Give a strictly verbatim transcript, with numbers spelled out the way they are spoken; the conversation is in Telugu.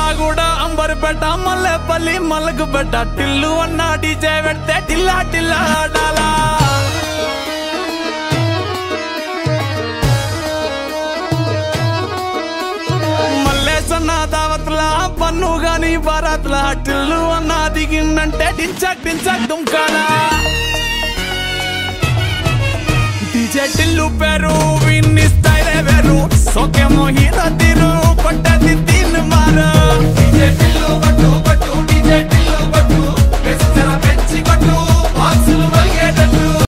కూడా అంబర్పేట మల్లెపల్లి మల్లకు పెట్ట టిల్లు అన్న డీజే పెడితే టిల్లా టిల్లా ఆడాలా మల్లేసన్న దావత్లా పన్ను గాని బారాత్లా టిల్లు అన్న దిగిందంటే టించక్ టించక్ దుంకాలా డీజే టిల్లు పేరు విన్నిస్తాయి